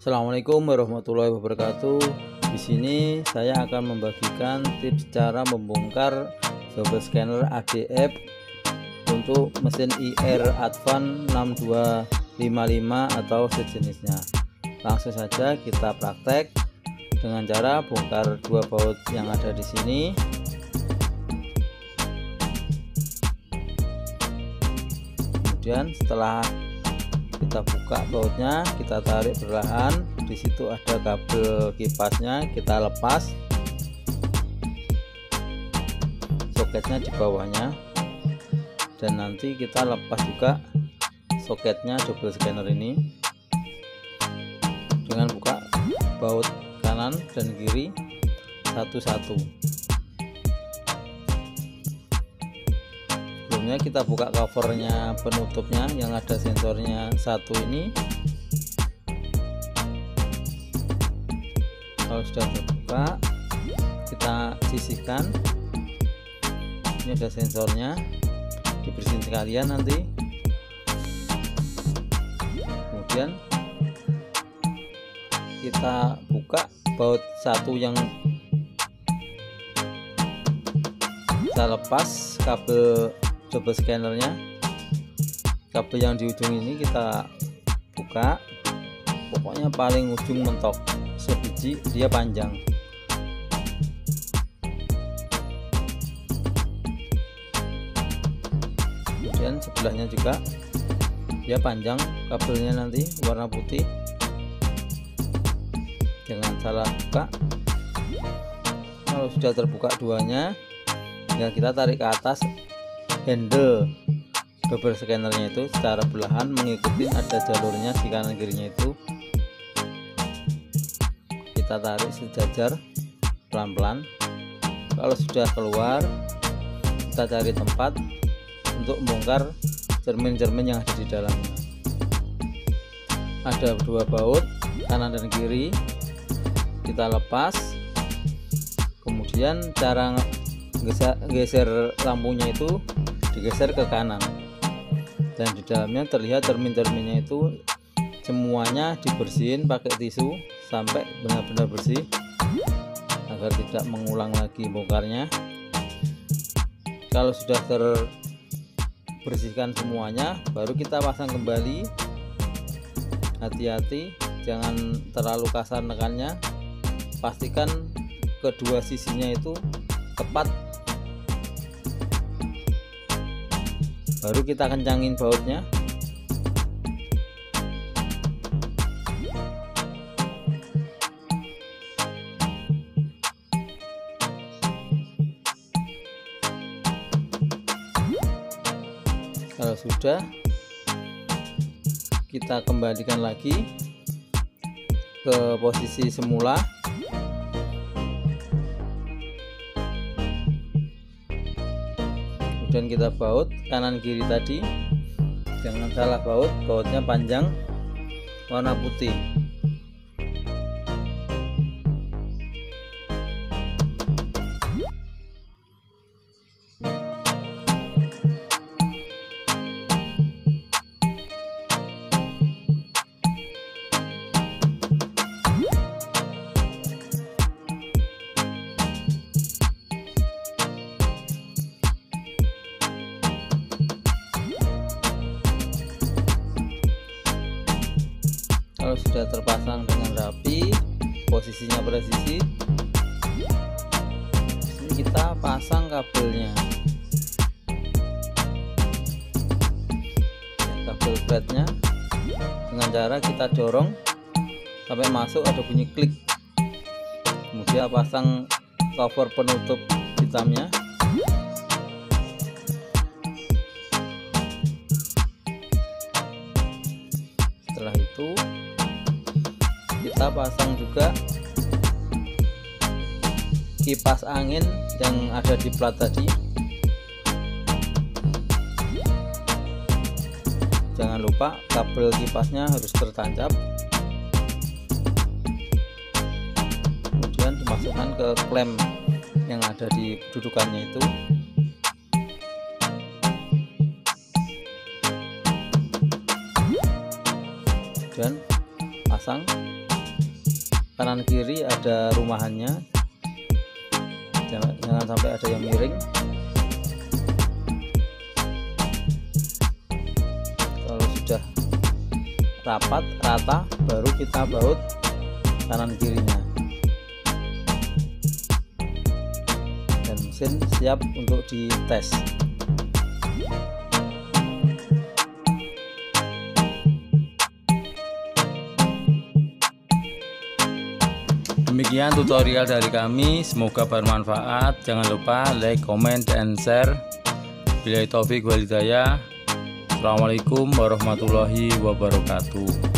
Assalamualaikum warahmatullahi wabarakatuh. Di sini saya akan membagikan tips cara membongkar double scanner ADF untuk mesin IR Advan 6255 atau sejenisnya. Langsung saja kita praktek dengan cara bongkar dua baut yang ada di sini. Kemudian setelah kita buka bautnya, kita tarik perlahan. Di situ ada kabel kipasnya, kita lepas. Soketnya di bawahnya, dan nanti kita lepas juga soketnya double scanner ini dengan buka baut kanan dan kiri satu-satu. Sebelumnya kita buka covernya, penutupnya yang ada sensornya satu ini. Kalau sudah terbuka, kita sisihkan. Ini ada sensornya, dibersihin sekalian nanti. Kemudian kita buka baut satu yang kita lepas kabel double scannernya. Kabel yang di ujung ini kita buka, pokoknya paling ujung mentok sebiji, dia panjang. Kemudian sebelahnya juga dia panjang, kabelnya nanti warna putih. Jangan salah buka. Kalau sudah terbuka duanya, tinggal kita tarik ke atas handle double scannernya itu secara perlahan, mengikuti ada jalurnya di kanan kirinya itu. Kita tarik sejajar pelan-pelan. Kalau sudah keluar, kita cari tempat untuk membongkar cermin-cermin yang ada di dalamnya. Ada dua baut kanan dan kiri, kita lepas. Kemudian cara geser lampunya itu digeser ke kanan, dan di dalamnya terlihat cermin-cerminnya itu semuanya dibersihin pakai tisu sampai benar-benar bersih agar tidak mengulang lagi bongkarnya. Kalau sudah terbersihkan semuanya, baru kita pasang kembali. Hati-hati, jangan terlalu kasar nekannya. Pastikan kedua sisinya itu tepat, baru kita kencangin bautnya. Kalau sudah, kita kembalikan lagi ke posisi semula. Kemudian kita baut kanan kiri tadi, jangan salah baut, bautnya panjang warna putih. Kalau sudah terpasang dengan rapi, posisinya presisi, ini kita pasang kabelnya. Kabel threadnya dengan cara kita dorong sampai masuk, ada bunyi klik. Kemudian pasang cover penutup hitamnya. Setelah itu kita pasang juga kipas angin yang ada di plat tadi. Jangan lupa kabel kipasnya harus tertancap. Kemudian dimasukkan ke klem yang ada di dudukannya itu. Dan pasang kanan kiri ada rumahannya, jangan sampai ada yang miring. Kalau sudah rapat rata, baru kita baut kanan kirinya, dan mesin siap untuk dites. Demikian tutorial dari kami, semoga bermanfaat. Jangan lupa like, comment, dan share. Billahi taufik wal hidayah. Assalamualaikum warahmatullahi wabarakatuh.